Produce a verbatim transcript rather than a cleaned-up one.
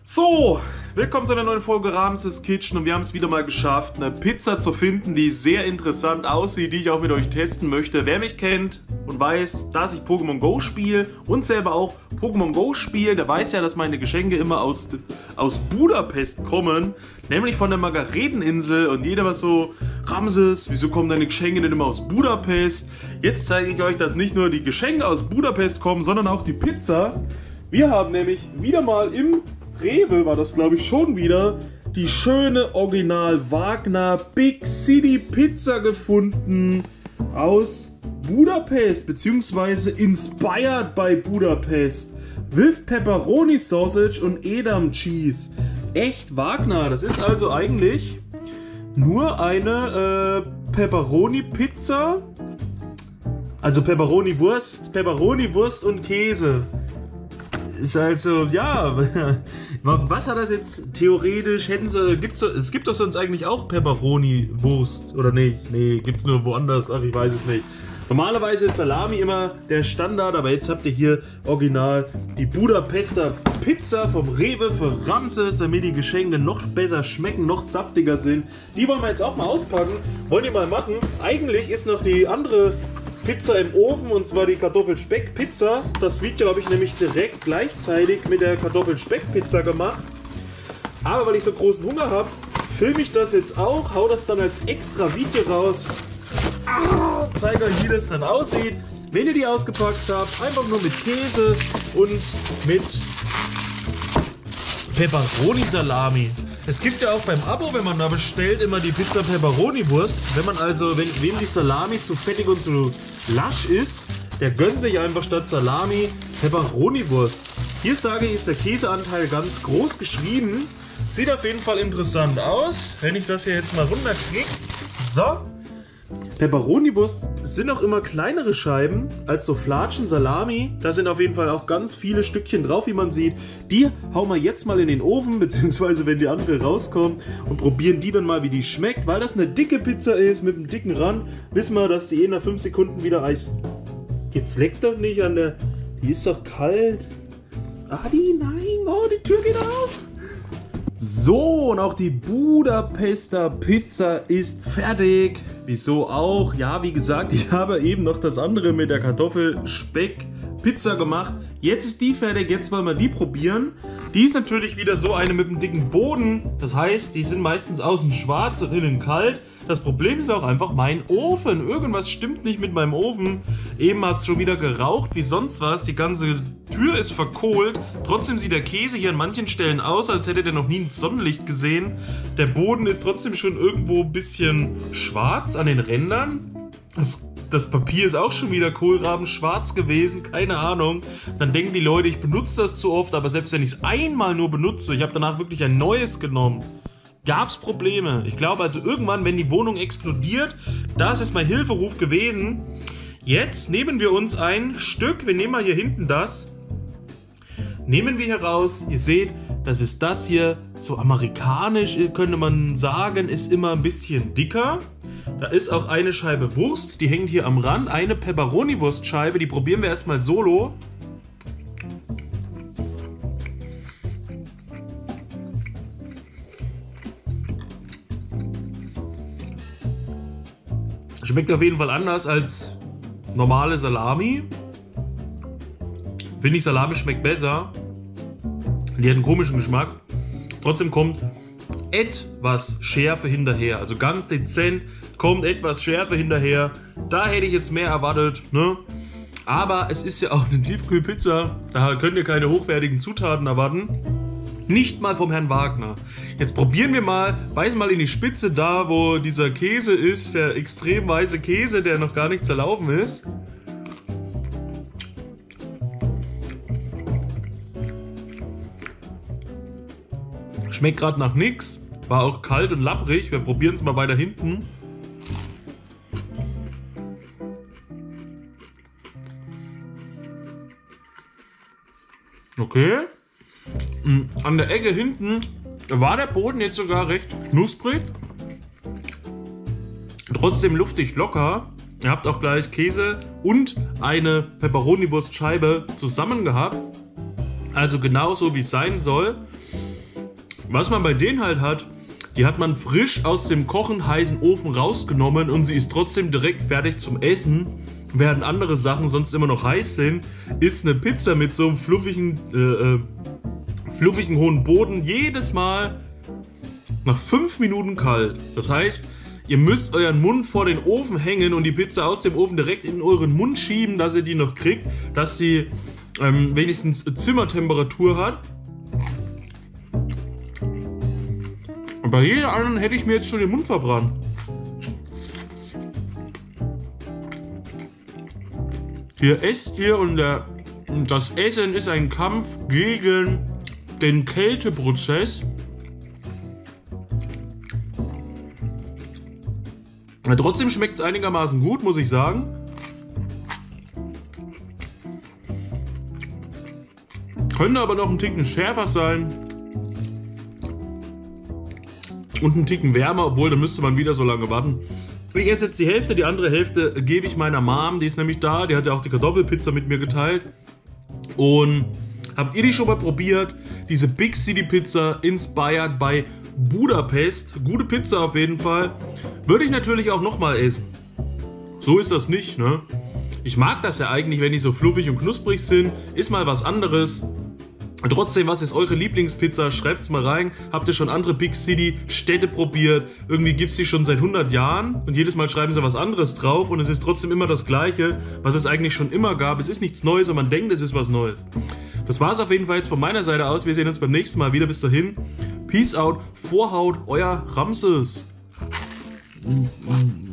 So, willkommen zu einer neuen Folge Ramses Kitchen und wir haben es wieder mal geschafft, eine Pizza zu finden, die sehr interessant aussieht, die ich auch mit euch testen möchte. Wer mich kennt und weiß, dass ich Pokémon Go spiele und selber auch Pokémon Go spiele, der weiß ja, dass meine Geschenke immer aus, aus Budapest kommen, nämlich von der Margareteninsel, und jeder war so: Ramses, wieso kommen deine Geschenke denn immer aus Budapest? Jetzt zeige ich euch, dass nicht nur die Geschenke aus Budapest kommen, sondern auch die Pizza. Wir haben nämlich wieder mal im Rewe, war das glaube ich schon wieder, die schöne Original Wagner Big City Pizza gefunden aus Budapest, beziehungsweise inspired by Budapest, with Pepperoni Sausage und Edam Cheese. Echt Wagner, das ist also eigentlich nur eine äh, Pepperoni Pizza, also Pepperoni Wurst, Pepperoni Wurst und Käse. Ist also, ja, was hat das jetzt theoretisch, hätten sie, gibt's, es gibt doch sonst eigentlich auch Pepperoni-Wurst, oder nicht? Nee, gibt's nur woanders, ach, ich weiß es nicht. Normalerweise ist Salami immer der Standard, aber jetzt habt ihr hier original die Budapester Pizza vom Rewe für Ramses, damit die Geschenke noch besser schmecken, noch saftiger sind. Die wollen wir jetzt auch mal auspacken, wollen die mal machen. Eigentlich ist noch die andere Pizza im Ofen, und zwar die Kartoffelspeck-Pizza. Das Video habe ich nämlich direkt gleichzeitig mit der Kartoffelspeck-Pizza gemacht. Aber weil ich so großen Hunger habe, filme ich das jetzt auch, hau das dann als extra Video raus. Ah, zeige euch, wie das dann aussieht. Wenn ihr die ausgepackt habt, einfach nur mit Käse und mit Pepperoni-Salami. Es gibt ja auch beim Abo, wenn man da bestellt, immer die Pizza Pepperoni-Wurst. Wenn man also, wenn wem die Salami zu fettig und zu lasch ist, der gönnt sich einfach statt Salami Pepperoni-Wurst. Hier sage ich, ist der Käseanteil ganz groß geschrieben. Sieht auf jeden Fall interessant aus, wenn ich das hier jetzt mal runterkriege. So. Pepperoni-Wurst sind auch immer kleinere Scheiben als so Flatschen Salami. Da sind auf jeden Fall auch ganz viele Stückchen drauf, wie man sieht. Die hauen wir jetzt mal in den Ofen, beziehungsweise wenn die andere rauskommt, und probieren die dann mal, wie die schmeckt. Weil das eine dicke Pizza ist mit einem dicken Rand, wissen wir, dass die eh nach fünf Sekunden wieder Eis... Jetzt leckt doch nicht an der... Die ist doch kalt. Adi, nein, oh, die Tür geht auf. So, und auch die Budapester Pizza ist fertig. Wieso auch? Ja, wie gesagt, ich habe eben noch das andere mit der Kartoffelspeck-Pizza gemacht. Jetzt ist die fertig, jetzt wollen wir die probieren. Die ist natürlich wieder so eine mit einem dicken Boden. Das heißt, die sind meistens außen schwarz und innen kalt. Das Problem ist auch einfach mein Ofen. Irgendwas stimmt nicht mit meinem Ofen. Eben hat es schon wieder geraucht wie sonst was. Die ganze Tür ist verkohlt. Trotzdem sieht der Käse hier an manchen Stellen aus, als hätte der noch nie ein Sonnenlicht gesehen. Der Boden ist trotzdem schon irgendwo ein bisschen schwarz an den Rändern. Das, das Papier ist auch schon wieder kohlrabenschwarz gewesen. Keine Ahnung. Dann denken die Leute, ich benutze das zu oft. Aber selbst wenn ich es einmal nur benutze, ich habe danach wirklich ein neues genommen, gab es Probleme. Ich glaube also irgendwann, wenn die Wohnung explodiert, das ist mein Hilferuf gewesen. Jetzt nehmen wir uns ein Stück, wir nehmen mal hier hinten das, nehmen wir hier raus. Ihr seht, das ist das hier, so amerikanisch könnte man sagen, ist immer ein bisschen dicker. Da ist auch eine Scheibe Wurst, die hängt hier am Rand, eine Pepperoni-Wurstscheibe, die probieren wir erstmal solo. Schmeckt auf jeden Fall anders als normale Salami. Finde ich, Salami schmeckt besser. Die hat einen komischen Geschmack. Trotzdem kommt etwas Schärfe hinterher. Also ganz dezent kommt etwas Schärfe hinterher. Da hätte ich jetzt mehr erwartet, ne? Aber es ist ja auch eine Tiefkühlpizza. Da könnt ihr keine hochwertigen Zutaten erwarten. Nicht mal vom Herrn Wagner. Jetzt probieren wir mal, beißen mal in die Spitze da, wo dieser Käse ist, der extrem weiße Käse, der noch gar nicht zerlaufen ist. Schmeckt gerade nach nichts, war auch kalt und lapprig. Wir probieren es mal weiter hinten. Okay. An der Ecke hinten war der Boden jetzt sogar recht knusprig. Trotzdem luftig locker. Ihr habt auch gleich Käse und eine Pepperoni-Wurstscheibe zusammen gehabt. Also genauso wie es sein soll. Was man bei denen halt hat, die hat man frisch aus dem kochend heißen Ofen rausgenommen und sie ist trotzdem direkt fertig zum Essen. Während andere Sachen sonst immer noch heiß sind, ist eine Pizza mit so einem fluffigen, äh, äh, fluffigen hohen Boden jedes Mal nach fünf Minuten kalt. Das heißt, ihr müsst euren Mund vor den Ofen hängen und die Pizza aus dem Ofen direkt in euren Mund schieben, dass ihr die noch kriegt, dass sie ähm, wenigstens Zimmertemperatur hat. Und bei jeder anderen hätte ich mir jetzt schon den Mund verbrannt. Hier esst ihr und der, das Essen ist ein Kampf gegen den Kälteprozess. Ja, trotzdem schmeckt es einigermaßen gut, muss ich sagen. Könnte aber noch ein Ticken schärfer sein. Und ein Ticken wärmer, obwohl, da müsste man wieder so lange warten. Ich esse jetzt die Hälfte, die andere Hälfte gebe ich meiner Mom, die ist nämlich da, die hat ja auch die Kartoffelpizza mit mir geteilt. Und habt ihr die schon mal probiert? Diese Big City Pizza, inspired by Budapest. Gute Pizza auf jeden Fall. Würde ich natürlich auch nochmal essen. So ist das nicht, ne? Ich mag das ja eigentlich, wenn die so fluffig und knusprig sind. Ist mal was anderes. Trotzdem, was ist eure Lieblingspizza? Schreibt's mal rein. Habt ihr schon andere Big City Städte probiert? Irgendwie gibt's die schon seit hundert Jahren und jedes Mal schreiben sie was anderes drauf und es ist trotzdem immer das Gleiche, was es eigentlich schon immer gab. Es ist nichts Neues und man denkt, es ist was Neues. Das war's auf jeden Fall jetzt von meiner Seite aus. Wir sehen uns beim nächsten Mal wieder. Bis dahin. Peace out. Vorhaut, euer Ramses. Mm, mm.